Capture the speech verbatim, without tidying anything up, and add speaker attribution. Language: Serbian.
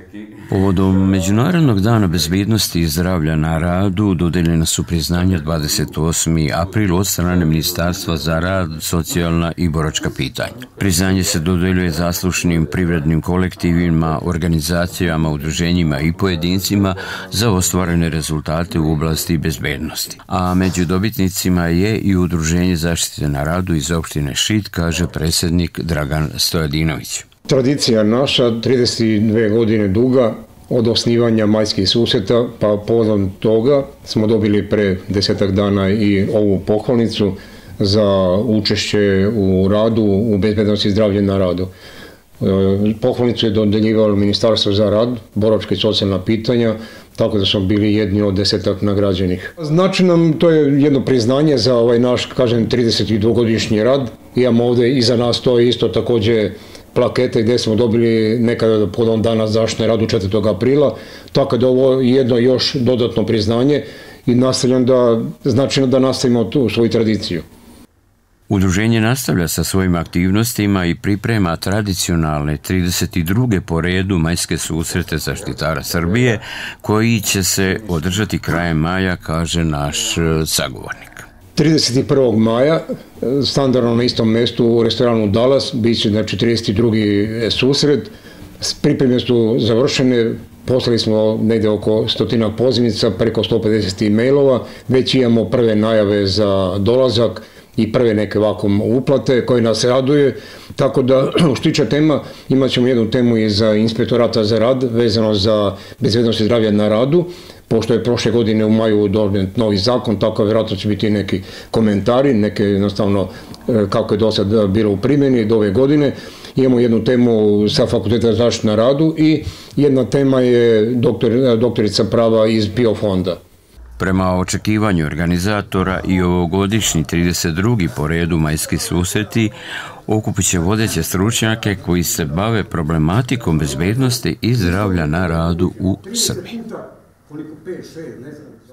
Speaker 1: Povodom Međunarodnog dana bezbednosti i zdravlja na radu dodeljena su priznanja dvadeset osmi april od strane Ministarstva za rad, socijalna i boračka pitanja. Priznanje se dodeljuje zaslušnim privrednim kolektivima, organizacijama, udruženjima i pojedincima za ostvarene rezultate u oblasti bezbednosti. A među dobitnicima je i Udruženje zaštite na radu iz opštine Šid, kaže predsjednik Dragan Stojadinović.
Speaker 2: Tradicija naša, trideset dve godine duga, od osnivanja majskih susreta, pa povodom toga smo dobili pre desetak dana i ovu pohvalnicu za učešće u radu, u bezbednosti i zdravlju na radu. Pohvalnicu je dodeljivalo Ministarstvo za rad, boračka i socijalna pitanja, tako da smo bili jedni od desetak nagrađenih. Znači nam, to je jedno priznanje za ovaj naš, kažem, tridesetdvogodišnji rad. Imamo ovde iza nas to isto takođe plakete gdje smo dobili nekada povodom dana zaštite na radu četvrtog aprila, tako da ovo je jedno još dodatno priznanje i nastavljam da, značajno da nastavimo tu svoju tradiciju.
Speaker 1: Udruženje nastavlja sa svojim aktivnostima i priprema tradicionalne trideset druge po redu majske susrete zaštitara Srbije, koji će se održati krajem maja, kaže naš sagovornik.
Speaker 2: trideset prvog maja, standardno na istom mestu u restoranu Dallas, bit će znači trideset drugi susret. Pripreme su završene, poslali smo negde oko stotina pozivnica, preko sto pedeset e-mailova, već imamo prve najave za dolazak i prve neke ovako uplate koje nas raduje, tako da što tiče tema, imat ćemo jednu temu i za inspektorata za rad vezano za bezbednost i zdravlje na radu, pošto je prošle godine u maju donet novi zakon, tako vjerojatno će biti neki komentari, neke jednostavno kako je do sada bilo u primjeni do ove godine. Imamo jednu temu sa Fakulteta za zaštitu na radu i jedna tema je doktor, doktorica prava iz PIO fonda.
Speaker 1: Prema očekivanju organizatora i ovogodišnji trideset drugi po redu majski susreti okupit će vodeće stručnjake koji se bave problematikom bezbednosti i zdravlja na radu u Srbiji.